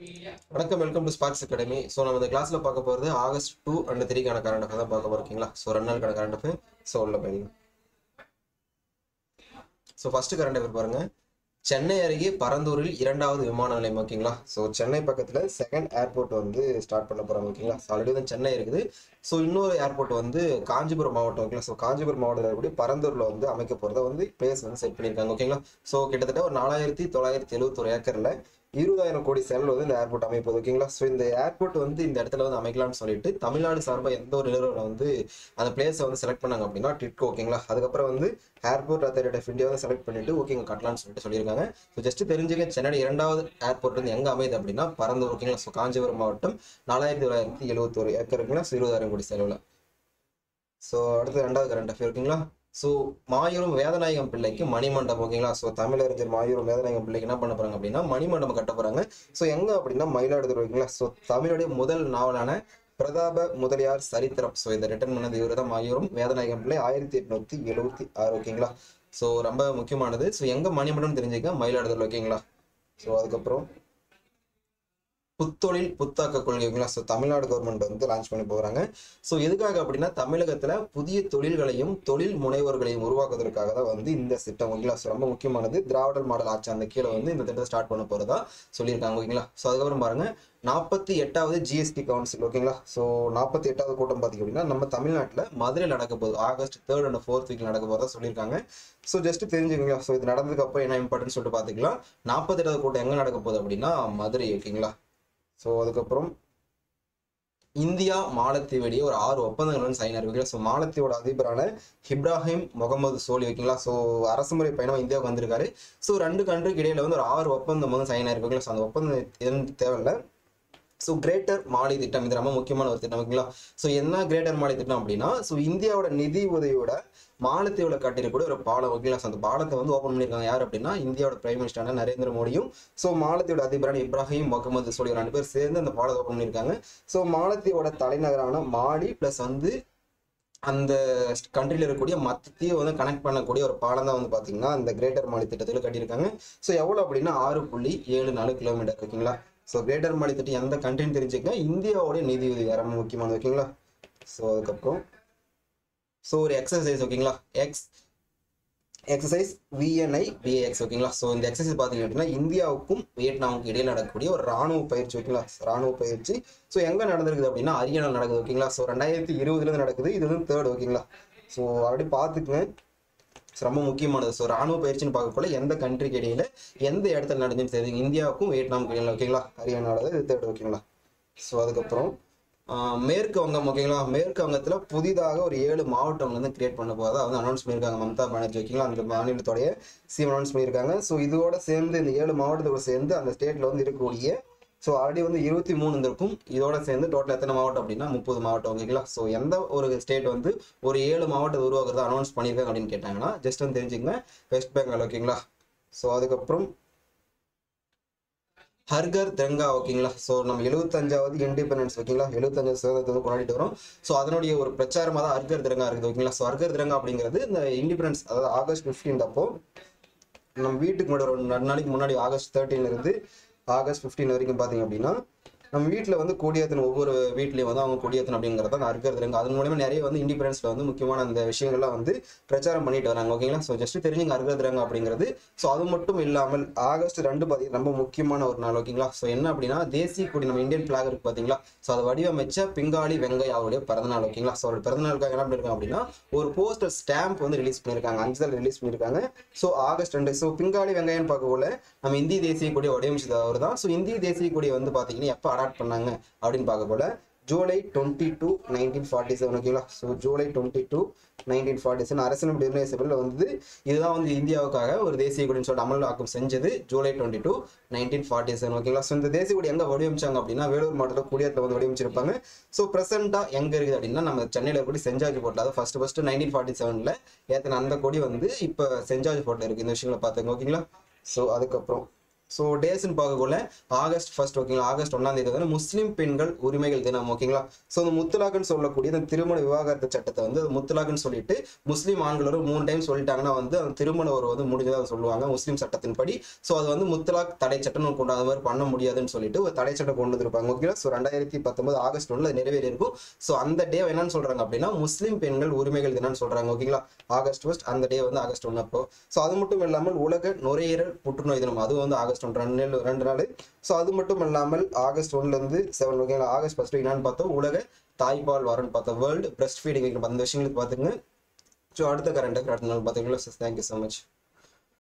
வணக்கம், welcome to Sparks Academy. So நம்ம இந்த கிளாஸ்ல பார்க்க போகிறது ஆகஸ்ட் 2 அண்ட் 3க்கான கரண்ட் அஃபேர் தான் பார்க்க போறீங்களா. ஸோ 2 நாளுக்கான கரண்ட் அஃபேர். ஸோ உள்ள போயிடலாம். ஸோ ஃபர்ஸ்ட் கரண்ட் அஃபேர் பாருங்க. சென்னை அருகே பரந்தூரில் 2வது விமான நிலையம். ஓகேங்களா. ஸோ சென்னை பக்கத்தில் செகண்ட் ஏர்போர்ட் வந்து ஸ்டார்ட் பண்ண போறாங்க. ஓகேங்களா. ஆல்ரெடி வந்து சென்னை இருக்குது. ஸோ இன்னொரு ஏர்போர்ட் வந்து காஞ்சிபுரம் மாவட்டம். ஓகேங்களா. ஸோ காஞ்சிபுரம் மாவட்டத்தில் இருக்கக்கூடிய பரந்தூரில் வந்து அமைக்க போகிறத வந்து பிளேஸ் வந்து செட் பண்ணியிருக்காங்க. ஓகேங்களா. ஸோ கிட்டத்தட்ட ஒரு 4971 ஏக்கரில் 20,000 கோடி செலவில் வந்து இந்த ஏர்போர்ட் அமைப்பது. ஓகேங்களா. ஸோ இந்த ஏர்போர்ட் வந்து இந்த இடத்துல வந்து அமைக்கலாம்னு சொல்லிட்டு தமிழ்நாடு சார்பாக எந்த ஒரு நிறுவனம் வந்து அந்த பிளேஸை வந்து செலக்ட் பண்ணாங்க அப்படின்னா டிட்கோ. ஓகேங்களா. அதுக்கப்புறம் வந்து ஏர்போர்ட் அத்தாரிட்டி ஆஃப் இந்தியா வந்து செலக்ட் பண்ணிட்டு ஓகேங்க கட்டலாம்னு சொல்லிட்டு சொல்லியிருக்காங்க. ஸோ ஜஸ்ட் தெரிஞ்சுக்க, சென்னை 2வது ஏர்போர்ட் வந்து எங்கே அமையுது அப்படின்னா பரந்தூர். ஓகேங்களா. ஸோ காஞ்சிபுரம் மாவட்டம் 4971 ஏக்கர் இருக்குங்களா. 20,000 கோடி செலவில். ஸோ அடுத்து 2வது கரண்ட் அஃபேர். ஓகேங்களா. ஸோ மாயூரம் வேதநாயகம் பிள்ளைக்கு மணிமண்டபம். ஓகேங்களா. ஸோ தமிழறிஞர் மாயூரம் வேதநாயகம் பிள்ளைக்கு என்ன பண்ண போறாங்க அப்படின்னா மணிமண்டபம் கட்ட போறாங்க. ஸோ எங்க அப்படின்னா மயிலாடுதுறை. ஓகேங்களா. ஸோ தமிழுடைய முதல் நாவலான பிரதாப முதலியார் சரித்திரம். ஸோ இதை ரிட்டர்ன் பண்ணது இவர் தான், மாயூரம் வேதநாயகம் பிள்ளை, 1876. ஓகேங்களா. ஸோ ரொம்ப முக்கியமானது. ஸோ எங்க மணிமண்டபம் தெரிஞ்சுக்க, மயிலாடுதுறை. ஓகேங்களா. ஸோ அதுக்கப்புறம் புத்தொழில் புத்தாக்க கொள்கை. ஓகேங்களா. ஸோ தமிழ்நாடு கவர்மெண்ட் வந்து லான்ச் பண்ணி போகிறாங்க. ஸோ எதுக்காக அப்படின்னா தமிழகத்தில் புதிய தொழில்களையும் தொழில் முனைவோர்களையும் உருவாக்குவதற்காக தான் வந்து இந்த திட்டம். ஓகேங்களா. ஸோ ரொம்ப முக்கியமானது. திராவிடர் மாடல் ஆட்சி அந்த கீழே வந்து இந்த திட்டத்தை ஸ்டார்ட் பண்ண போகிறதா சொல்லியிருக்காங்க. ஓகேங்களா. ஸோ அதுக்கப்புறம் பாருங்க, 48வது ஜிஎஸ்டி கவுன்சில். ஓகேங்களா. ஸோ 48வது கூட்டம் பார்த்தீங்க அப்படின்னா நம்ம தமிழ்நாட்டில் மதுரையில் நடக்க போகுது. ஆகஸ்ட் 3rd and 4th வீக்கில் நடக்க போகிறதா சொல்லியிருக்காங்க. So just தெரிஞ்சுக்கங்களா. ஸோ இது நடந்ததுக்கு அப்புறம் என்ன இம்பார்ட்டன்ஸ் சொல்லிட்டு பார்த்துக்கலாம். 48வது கூட்டம் எங்கே நடக்க போகுது அப்படின்னா மதுரை. ஓகேங்களா. ஸோ அதுக்கப்புறம் இந்தியா மாலத்தீவு இடையே ஒரு 6 ஒப்பந்தங்கள் வந்து சைன் ஆயிருக்கு. ஸோ மாலத்தீவோட அதிபரான இப்ராஹிம் முகமது சோலி. ஓகேங்களா. ஸோ அரசுமுறை பயணம் இந்தியாவுக்கு வந்திருக்காரு. ஸோ 2 கண்ட்ரிக்கு இடையில வந்து ஒரு 6 ஒப்பந்தம் வந்து சைன் ஆயிருக்கு. ஸோ அந்த ஒப்பந்தம் தேவையில்லை. ஸோ கிரேட்டர் மாலி திட்டம், இது ரொம்ப முக்கியமான ஒரு திட்டம். ஓகேங்களா. ஸோ என்ன கிரேட்டர் மாலி திட்டம் அப்படின்னா, ஸோ இந்தியாவோட நிதி உதவியோட மாலத்தீவுல கட்டிருக்கூடிய ஒரு பாலம். ஓகேங்களா. அந்த பாலத்தை வந்து ஓப்பன் பண்ணியிருக்காங்க. யார் அப்படின்னா இந்தியாவோட பிரைம் மினிஸ்டரான நரேந்திர மோடியும் ஸோ மாலத்தீவோட அதிபரான இப்ராஹிம் முகமது சோலி 2 பேர் சேர்ந்து அந்த பாலத்தை ஓப்பன் பண்ணியிருக்காங்க. ஸோ மாலத்தீவோட தலைநகரான மாலி பிளஸ் வந்து அந்த கண்ட்ரியில் இருக்கக்கூடிய மத்திய வந்து கனெக்ட் பண்ணக்கூடிய ஒரு பாலம் தான் வந்து பார்த்தீங்கன்னா இந்த கிரேட்டர் மாலி திட்டத்தில் கட்டியிருக்காங்க. ஸோ எவ்வளோ அப்படின்னா 6.74 கிலோமீட்டர். ஓகேங்களா. ஸோ கிரேட்டர் மாலி திட்டம் எந்த கண்ட்ரின்னு தெரிஞ்சுக்க, இந்தியாவோடைய நிதி உதவி ரொம்ப முக்கியமானது. ஓகேங்களா. ஸோ அதுக்கப்புறம் ஸோ ஒரு எக்ஸசைஸ். ஓகேங்களா. Exercise VNI-VAX. ஓகேங்களா. ஸோ இந்த எக்ஸசைஸ் பார்த்தீங்க அப்படின்னா இந்தியாவுக்கும் வியட்நாமுக்கும் இடையில் நடக்கக்கூடிய ஒரு ராணுவ பயிற்சி. ஓகேங்களா. ராணுவ பயிற்சி. ஸோ எங்கே நடந்திருக்குது அப்படின்னா ஹரியானா நடக்குது. ஓகேங்களா. ஸோ 2020 நடக்குது. இது வந்து 3rd. ஓகேங்களா. ஸோ அப்படி பார்த்துக்குங்க, ரொம்ப முக்கியமானது. ஸோ ராணுவ பயிற்சின்னு பார்க்கக்குள்ள எந்த கண்ட்ரிக்கு இடையில எந்த இடத்துல நடந்துன்னு தெரியுது, இந்தியாவுக்கும் வியட்நாமுக்கு இடையில. ஓகேங்களா. ஹரியானாவில் இது 3rd. ஓகேங்களா. ஸோ அதுக்கப்புறம் மேற்கு வங்கம். ஓகேங்களா. மேற்கு வங்கத்தில் புதிதாக ஒரு 7 மாவட்டம் வந்து கிரியேட் பண்ண போகிறதா வந்து அனௌன்ஸ் பண்ணியிருக்காங்க மம்தா பானர்ஜி. ஓகேங்களா. அந்த மாநிலத்தோடைய சிஎம் அனௌன்ஸ் பண்ணியிருக்காங்க. ஸோ இதோட சேர்ந்து இந்த 7 மாவட்டத்தோட சேர்ந்து அந்த ஸ்டேட்டில் வந்து இருக்கக்கூடிய ஸோ ஆல்ரெடி வந்து 23 இருக்கும். இதோட சேர்ந்து டோட்டல் எத்தனை மாவட்டம் அப்படின்னா 30 மாவட்டம். ஓகேங்களா. ஸோ எந்த ஒரு ஸ்டேட் வந்து ஒரு 7 மாவட்டத்தை உருவாக்குறதா அனௌன்ஸ் பண்ணியிருக்காங்க அப்படின்னு கேட்டாங்கன்னா ஜஸ்ட் வந்து தெரிஞ்சுங்க, வெஸ்ட் பெங்கால். ஓகேங்களா. ஸோ அதுக்கப்புறம் ஹர்கர் திரங்கா. ஓகேங்களா. ஸோ நம்ம 75வது இண்டிபெண்டன்ஸ். ஓகேங்களா. 75 சுதந்திரத்தை வந்து கொண்டாடிட்டு வரோம். ஸோ அதனுடைய ஒரு பிரச்சாரமாக தான் ஹர்கர் திரங்கா இருக்குது. ஓகேங்களா. ஸோ ஹர்கர் திரங்கா அப்படிங்கிறது இந்த இண்டிபெண்டன்ஸ், அதாவது ஆகஸ்ட் 15 அப்போ நம்ம வீட்டுக்கு முன்னாடி ஒரு 2 நாளைக்கு முன்னாடி ஆகஸ்ட் 13 இருந்து ஆகஸ்ட் 15 வரைக்கும் பார்த்தீங்க அப்படின்னா நம்ம வீட்டில் வந்து கொடியேற்றணும். ஒவ்வொரு வீட்லையும் வந்து அவங்க கொடியேற்றணும் அப்படிங்கிறத நான் இருக்கிறது. அதன் மூலமா நிறைய வந்து இண்டிபெண்டன்ஸ்ல வந்து முக்கியமான அந்த விஷயங்கள்லாம் வந்து பிரச்சாரம் பண்ணிட்டு வராங்க. ஓகேங்களா. ஸோ ஜஸ்ட் தெரிஞ்சுங்க அருகதுறாங்க அப்படிங்கிறது. ஸோ அது மட்டும் இல்லாமல் ஆகஸ்ட் 2 பார்த்தீங்கன்னா ரொம்ப முக்கியமான ஒரு நாள். ஓகேங்களா. ஸோ என்ன அப்படின்னா தேசிய கொடி, நம்ம இந்தியன் பிளாக் இருக்கு பார்த்தீங்களா. ஸோ அதை வடிவமைச்ச பிங்காளி வெங்கையா அவருடைய பிறந்தநாள். ஓகேங்களா. ஸோ அவருடைய பிறந்தநாளுக்காக என்ன பண்ணிருக்காங்க அப்படின்னா ஒரு போஸ்டர் ஸ்டாம்ப் வந்து ரிலீஸ் பண்ணியிருக்காங்க. 5 ரிலீஸ் பண்ணியிருக்காங்க. So August 2. ஸோ பிங்காளி வெங்கையான்னு பார்க்கக்குள்ள நம்ம இந்திய தேசிய கொடியை வடிவமைச்சது அவர் தான். ஸோ இந்திய தேசிய கொடியை வந்து பார்த்தீங்கன்னா எப்போ அடாப்ட் பண்ணாங்க அப்படின்னு பார்க்க போல ஜூலை 22, 1947. ஓகேங்களா. ஸோ ஜூலை 22, 1947 அரசியலமைப்பு நிர்ணய சபையில் வந்து இதுதான் வந்து இந்தியாவுக்காக ஒரு தேசிய கொடின்னு சொல்லிட்டு அமலாக்கம் செஞ்சது ஜூலை 22, 1947. ஓகேங்களா. ஸோ இந்த தேசிய கொடி எங்கே வடிவமைச்சாங்க அப்படின்னா வேலூர் மாவட்டத்தில் குடியாத்தில் வந்து வடிவமைச்சிருப்பாங்க. ஸோ ப்ரெசென்ட்டாக எங்கே இருக்குது அப்படின்னா நம்ம சென்னையில் இருக்கக்கூடிய செஞ்சாஜி போர்ட்டில், அதாவது ஃபர்ஸ்ட் 1947 ஏற்றின அந்த கொடி வந்து இப்போ செஞ்சாஜி போர்ட்டில் இருக்குது. இந்த விஷயங்களை பார்த்துங்க. ஓகேங்களா. ஸோ அதுக்கப்புறம் ஸோ டேஸ்ன்னு பார்க்கக்குள்ள ஆகஸ்ட் 1 ஓகேங்களா, ஆகஸ்ட் 1ஆம் தேதி வந்து முஸ்லீம் பெண்கள் உரிமைகள் தினம் ஓகேங்களா. ஸோ இந்த முத்தலாக்னு சொல்லக்கூடிய இந்த திருமண விவாகரத்து சட்டத்தை வந்து முத்தலாக்னு சொல்லிட்டு முஸ்லீம் ஆண்கள் 3 டைம் சொல்லிட்டாங்கன்னா வந்து அந்த திருமண ஒரு வந்து முடிஞ்சதாக சொல்லுவாங்க முஸ்லீம் சட்டத்தின்படி. ஸோ அது வந்து முத்தலாக் தடை சட்டம் கொண்டு அந்த மாதிரி பண்ண முடியாதுன்னு சொல்லிட்டு ஒரு தடை சட்டம் கொண்டு வந்திருப்பாங்க ஓகேங்களா. ஸோ 2019 ஆகஸ்ட் 1 நிறைவேறி இருக்கும். ஸோ அந்த டே என்னன்னு சொல்றாங்க அப்படின்னா முஸ்லீம் பெண்கள் உரிமைகள் தினம்னு சொல்றாங்க ஓகேங்களா. ஆகஸ்ட் 1 அந்த டே வந்து ஆகஸ்ட் 1 அப்போ. ஸோ அது மட்டும் இல்லாமல் உலக நுரையீரல் புற்றுநோய் தினம் அது வந்து ஆகஸ்ட் 1 2 நாள். ஸோ அது மட்டும் இல்லாமல் ஆகஸ்ட் 1ல இருந்து 7 ஓகேங்களா. ஆகஸ்ட் 1 என்னன்னு பார்த்தோம், உலக தாய்ப்பால் வாரம்னு பார்த்தோம், வேர்ல்டு பிரஸ்ட் ஃபீடிங் அந்த விஷயங்களுக்கு பார்த்துங்க. ஸோ அடுத்த கரண்ட் அடுத்த நாள் பார்த்துக்கலாம். Thank you so much.